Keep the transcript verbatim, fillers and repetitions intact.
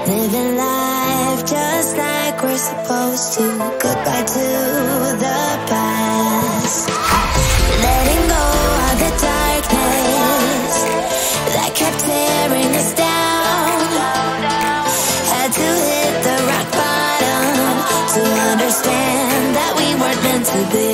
living life just like we're supposed to. Goodbye to the past. Letting go of the darkness that kept tearing us down. Had to hit the rock bottom to understand that we weren't meant to be.